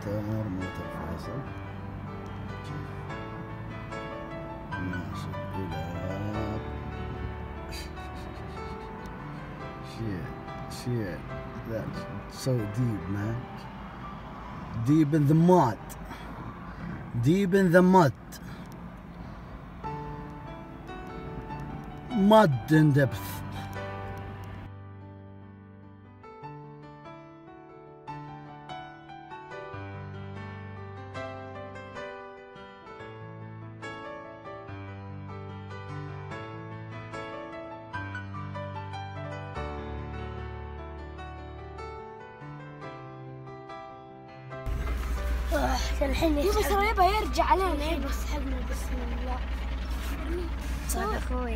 موتر فيصل ماشي الدولاب. shit that's so deep, man. Deep in the mud. Deep in the mud. Mud in depth. الحين يبا ترى يبا يرجع علينا. الحين سحبنا بسم الله. صار اخوي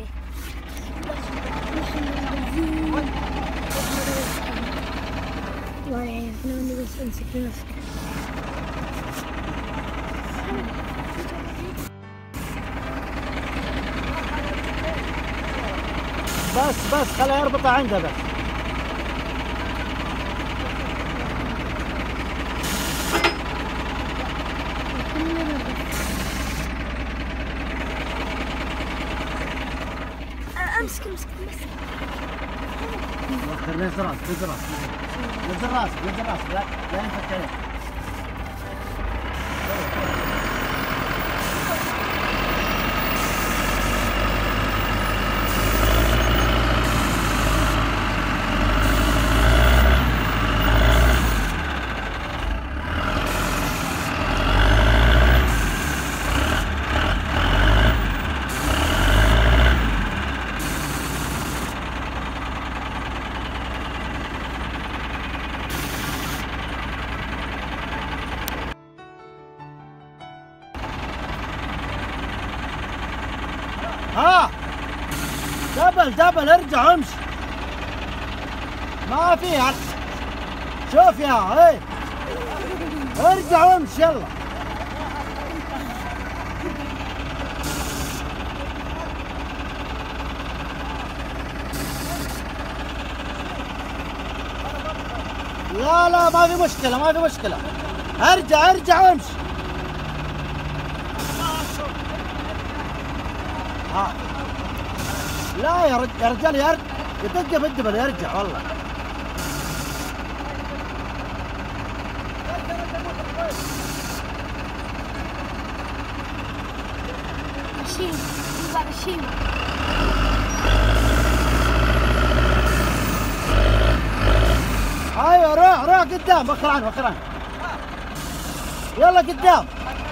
والله يعرفنا اني بس امسك نفسك. بس خليه يربطه عنده بس. امسك نزل راسك لا ينفك عليك. ها دبل ارجع امشي ما فيها. شوف يا ايه ارجع وامشي يلا. لا ما في مشكلة ارجع وامشي. لا يا رجال يدق في الدبل يرجع والله. شيل ايوه روح قدام. وخر عنه يلا قدام.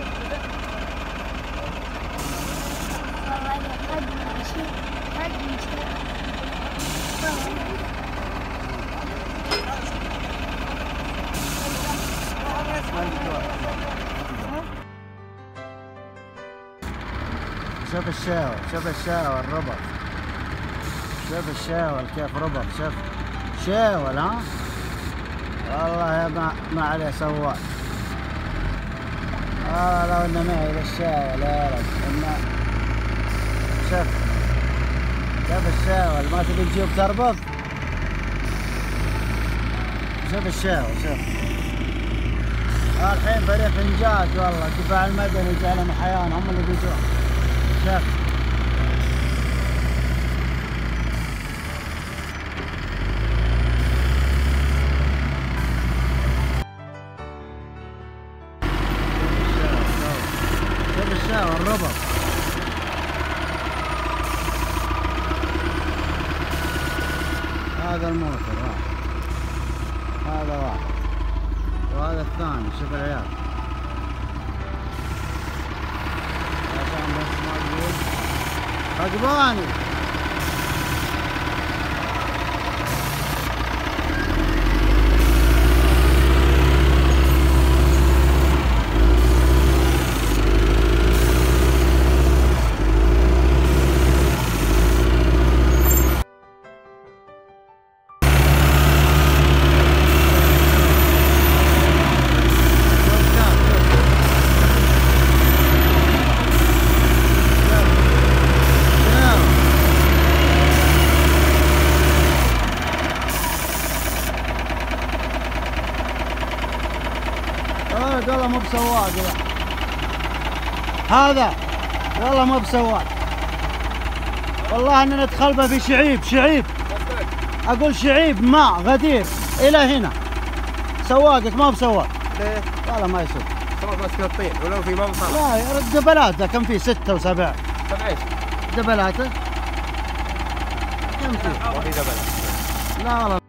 شوف الشاول ربط. شوف الشاول كيف ربط. شوف شاول ها والله يا ما عليه سواق. لو انه معي للشاول يا رب. شوف الشاول ما تبي تجيب تربط. شوف الشاول الحين فريق انجاز والله. الدفاع المدني جعلهم حيان هم اللي بيجون. شوف الشاور ربط. هذا الموتر هذا واحد وهذا الثاني. شوف العيال عشان بس ما تقول عجباني. عاد والله مو بسواق هذا، والله مو بسواق، والله اننا ندخل في شعيب اقول شعيب ماء غدير الى هنا، سواقك ما بسواق. ليه؟ والله ما يسوق. سواق ماسك الطين ولو في ما بصار. لا دبلاته كم فيه 6 و7. 7 ايش؟ دبلاته كم فيه؟ ما في دبلات. لا والله.